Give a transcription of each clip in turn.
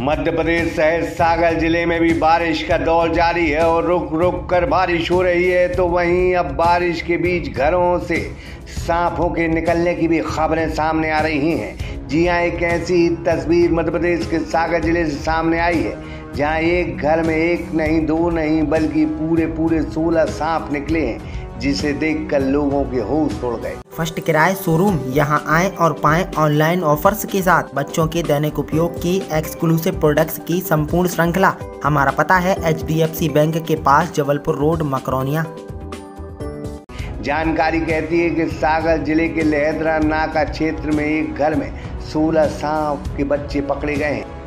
मध्य प्रदेश शहर सागर जिले में भी बारिश का दौर जारी है और रुक रुक कर बारिश हो रही है। तो वहीं अब बारिश के बीच घरों से सांपों के निकलने की भी खबरें सामने आ रही हैं। जी हां, एक ऐसी तस्वीर मध्य प्रदेश के सागर जिले से सामने आई है जहां एक घर में एक नहीं दो नहीं बल्कि पूरे 16 सांप निकले हैं, जिसे देखकर लोगों के होश उड़ गए। फर्स्ट किराए शोरूम, यहां आएं और पाएं ऑनलाइन ऑफर्स के साथ बच्चों के दैनिक उपयोग की एक्सक्लूसिव प्रोडक्ट्स की संपूर्ण श्रृंखला। हमारा पता है HDFC बैंक के पास, जबलपुर रोड, मकरौनिया। जानकारी कहती है कि सागर जिले के लहेदरा नाका क्षेत्र में एक घर में 16 सांप के बच्चे पकड़े गए हैं।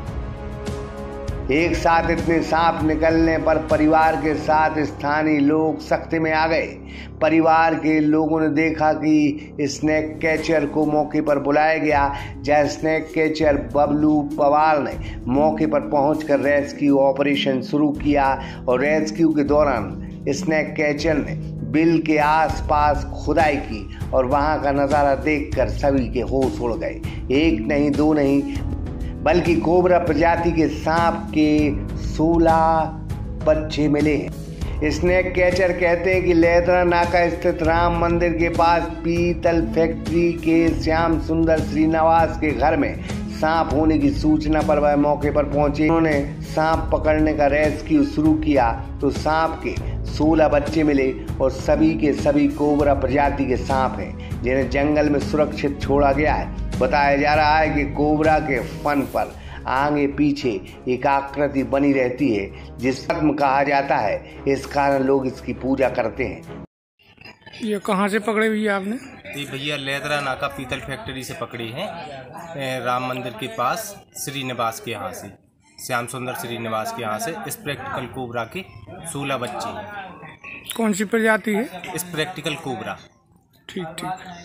एक साथ इतने सांप निकलने पर परिवार के साथ स्थानीय लोग सख्ते में आ गए। परिवार के लोगों ने देखा कि स्नेक कैचर को मौके पर बुलाया गया, जहां स्नेक कैचर बबलू पवार ने मौके पर पहुंचकर रेस्क्यू ऑपरेशन शुरू किया और रेस्क्यू के दौरान स्नेक कैचर ने बिल के आसपास खुदाई की और वहां का नज़ारा देखकर सभी के होश उड़ गए। एक नहीं दो नहीं बल्कि कोबरा प्रजाति के सांप के 16 बच्चे मिले हैं। स्नेक कैचर कहते हैं कि लहेदरा नाका स्थित राम मंदिर के पास पीतल फैक्ट्री के श्याम सुंदर श्रीनिवास के घर में सांप होने की सूचना पर वह मौके पर पहुंचे। उन्होंने सांप पकड़ने का रेस्क्यू शुरू किया तो सांप के 16 बच्चे मिले और सभी के सभी कोबरा प्रजाति के सांप हैं, जिन्हें जंगल में सुरक्षित छोड़ा गया है। बताया जा रहा है कि कोबरा के फन पर आगे पीछे एक आकृति बनी रहती है, जिस खत्म कहा जाता है। इस कारण लोग इसकी पूजा करते हैं। ये कहाँ से पकड़े भैया आपने? ये भैया लहेदरा नाका पीतल फैक्ट्री से पकड़ी हैं, राम मंदिर के पास श्रीनिवास के यहाँ से, श्याम सुंदर श्रीनिवास के यहाँ से। इस प्रैक्टिकल कोबरा के 16 बच्चे हैं। कौन सी प्रजाति है? इस प्रैक्टिकल कोबरा। ठीक।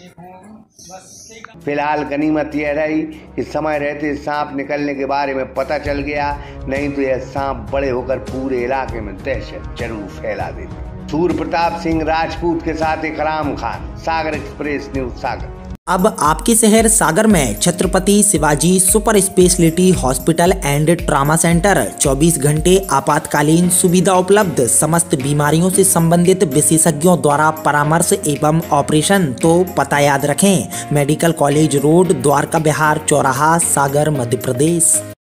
फिलहाल गनीमत यह रही कि समय रहते सांप निकलने के बारे में पता चल गया, नहीं तो यह सांप बड़े होकर पूरे इलाके में दहशत जरूर फैला देते। सूर्य प्रताप सिंह राजपूत के साथ इकराम खान, सागर एक्सप्रेस न्यूज, सागर। अब आपके शहर सागर में Chhatrapati Shivaji super speciality hospital and trauma centre, 24 घंटे आपातकालीन सुविधा उपलब्ध, समस्त बीमारियों से संबंधित विशेषज्ञों द्वारा परामर्श एवं ऑपरेशन। तो पता याद रखें, medical college road, Dwarka Vihar चौराहा, सागर, मध्य प्रदेश।